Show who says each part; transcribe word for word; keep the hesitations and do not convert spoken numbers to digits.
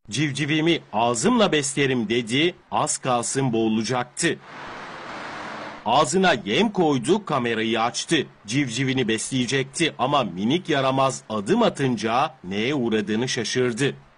Speaker 1: Civcivimi ağzımla beslerim dedi, az kalsın boğulacaktı. Ağzına yem koydu, kamerayı açtı. Civcivini besleyecekti ama minik yaramaz adım atınca neye uğradığını şaşırdı.